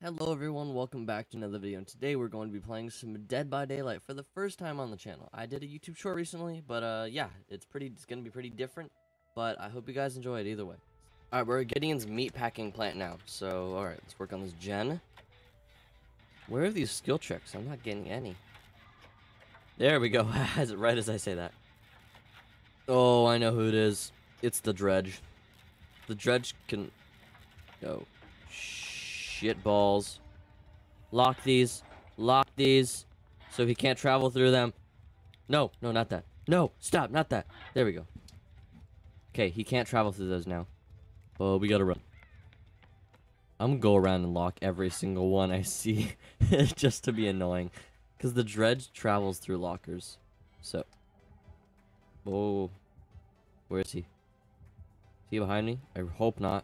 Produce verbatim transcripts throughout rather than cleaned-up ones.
Hello everyone, welcome back to another video, and today we're going to be playing some Dead by Daylight for the first time on the channel. I did a YouTube short recently, but uh, yeah, it's pretty, it's going to be pretty different, but I hope you guys enjoy it either way. Alright, we're at Gideon's meat packing plant now, so alright, let's work on this gen. Where are these skill checks? I'm not getting any. There we go, as right as I say that. Oh, I know who it is. It's the dredge. The dredge can... Oh, shit balls. Lock these. Lock these. So he can't travel through them. No, no, not that. No, stop, not that. There we go. Okay, he can't travel through those now. Oh, we gotta run. I'm gonna go around and lock every single one I see. Just to be annoying. Because the dredge travels through lockers. So. Oh. Where is he? Is he behind me? I hope not.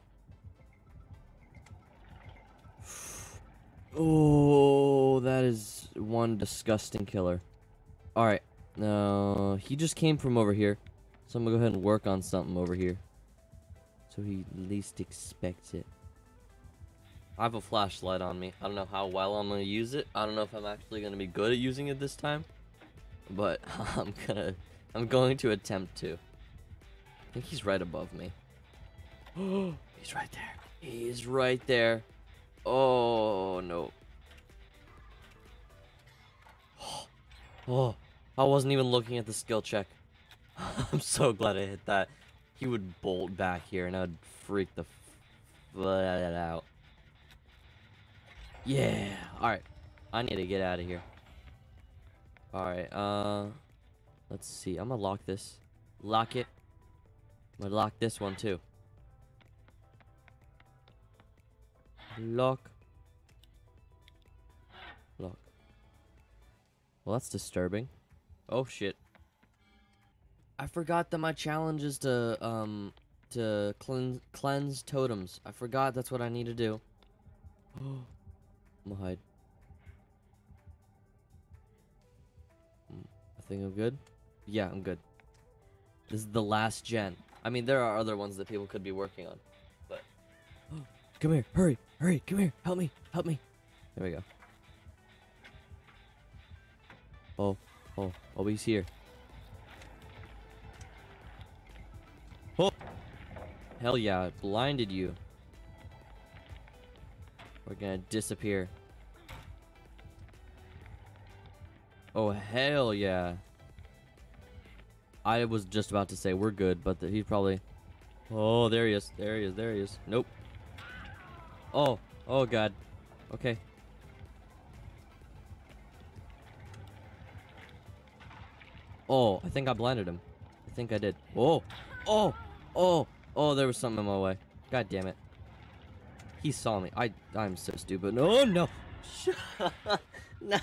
Oh, that is one disgusting killer. Alright. No, he just came from over here. So I'm gonna go ahead and work on something over here. So he least expects it. I have a flashlight on me. I don't know how well I'm gonna use it. I don't know if I'm actually gonna be good at using it this time. But I'm gonna I'm going to attempt to. I think he's right above me. Oh, he's right there. He's right there. Oh, no. Oh, I wasn't even looking at the skill check. I'm so glad I hit that. He would bolt back here and I'd freak the f out. Yeah. Alright. I need to get out of here. Alright, uh... let's see. I'm gonna lock this. Lock it. I'm gonna lock this one, too. Lock. Lock. Well, that's disturbing. Oh, shit. I forgot that my challenge is to, um, to cleanse, cleanse totems. I forgot that's what I need to do. Oh, I'm gonna hide. I think I'm good. Yeah, I'm good. This is the last gen. I mean, there are other ones that people could be working on, but... Come here, hurry, hurry, come here, help me, help me. There we go. Oh, oh, oh, he's here. Oh! Hell yeah, it blinded you. We're gonna disappear. Oh, hell yeah. I was just about to say we're good, but the, he's probably... Oh, there he is, there he is, there he is. Nope. Oh, oh god. Okay. Oh, I think I blinded him. I think I did. Oh, oh, oh, oh, there was something in my way. God damn it. He saw me. I, I'm so stupid. No, no. No.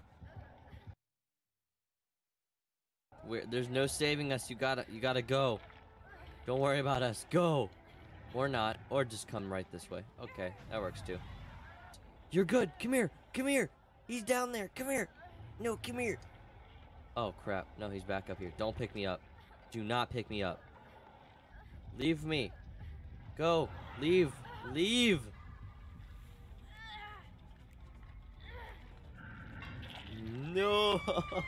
We're, there's no saving us. You gotta, you gotta go. Don't worry about us. Go. Or not. Or just come right this way. Okay, that works too. You're good. Come here. Come here. He's down there. Come here. No, come here. Oh, crap. No, he's back up here. Don't pick me up. Do not pick me up. Leave me. Go. Leave. Leave. No.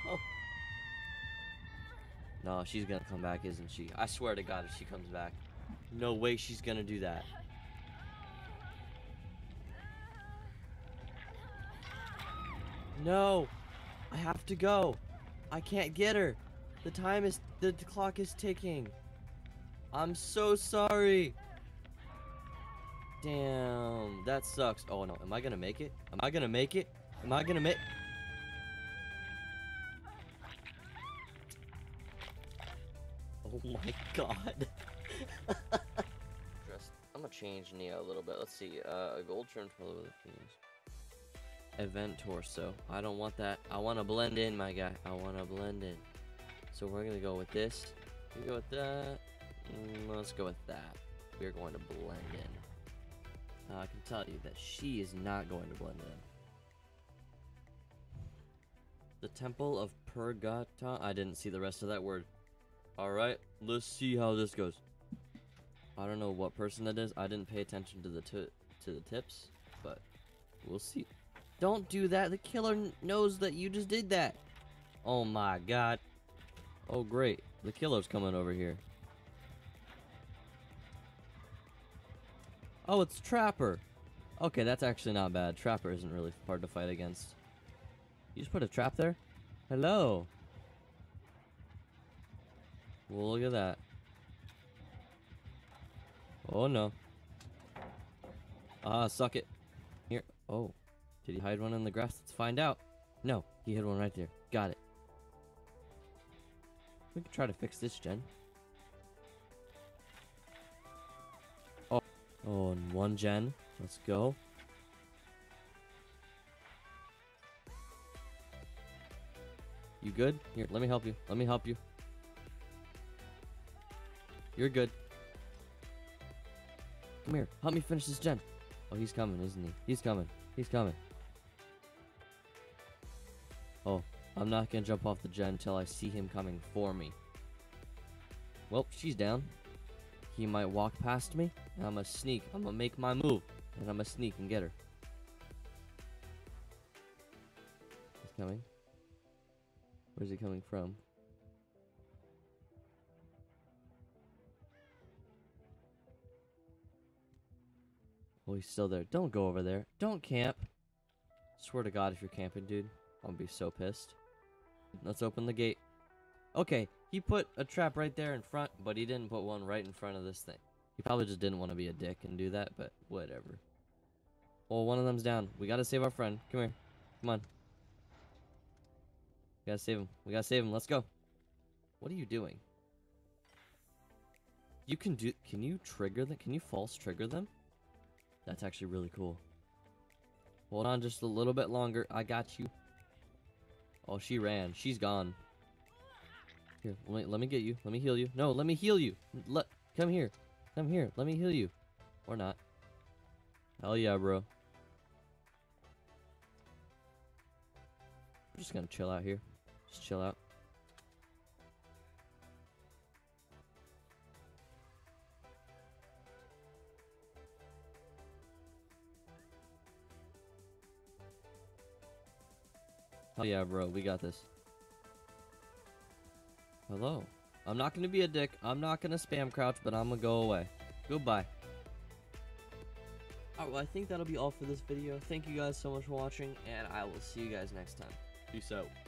No, she's gonna come back, isn't she? I swear to God, if she comes back. No way she's gonna do that. No! I have to go. I can't get her. The time is... The, the clock is ticking. I'm so sorry. Damn. That sucks. Oh, no. Am I gonna make it? Am I gonna make it? Am I gonna make... Oh my god. I'm gonna change Neo a little bit. Let's see. Uh, a gold trim for the themes. Event torso. I don't want that. I want to blend in, my guy. I want to blend in. So we're gonna go with this. We go with that. Mm, let's go with that. We're going to blend in. Uh, I can tell you that she is not going to blend in. The Temple of Purgata. I didn't see the rest of that word. Alright, let's see how this goes. I don't know what person that is. I didn't pay attention to the t to the tips, but We'll see. Don't do that. The killer kn- knows that you just did that. Oh my god. Oh great. The killer's coming over here. Oh, it's Trapper. Okay, that's actually not bad. Trapper isn't really hard to fight against. You just put a trap there? Hello. Well, look at that. Oh no. Ah, suck it. Here. Oh. Did he hide one in the grass? Let's find out. No, he hid one right there. Got it. We can try to fix this, gen. Oh. Oh, and one gen. Let's go. You good? Here, let me help you. Let me help you. You're good. Come here. Help me finish this gen. Oh, he's coming, isn't he? He's coming. He's coming. Oh, I'm not gonna jump off the gen until I see him coming for me. Well, she's down. He might walk past me. And I'm gonna sneak. I'm gonna make my move. And I'm gonna sneak and get her. He's coming. Where's he coming from? Oh, he's still there. Don't go over there. Don't camp. Swear to God, if you're camping, dude, I'm gonna be so pissed. Let's open the gate. Okay, he put a trap right there in front, but he didn't put one right in front of this thing. He probably just didn't want to be a dick and do that, but whatever. Oh, one of them's down. We gotta save our friend. Come here. Come on. We gotta save him. We gotta save him. Let's go. What are you doing? You can do... Can you trigger them? Can you false trigger them? That's actually really cool. Hold on just a little bit longer. I got you. Oh, she ran. She's gone. Here, let me, let me get you. Let me heal you. No, let me heal you. Let, come here. Come here. Let me heal you. Or not. Hell yeah, bro. I'm just gonna chill out here. Just chill out. Oh yeah, bro, we got this. Hello. I'm not gonna be a dick. I'm not gonna spam crouch, but I'm gonna go away. Goodbye. Alright, well, I think that'll be all for this video. Thank you guys so much for watching, and I will see you guys next time. Peace out.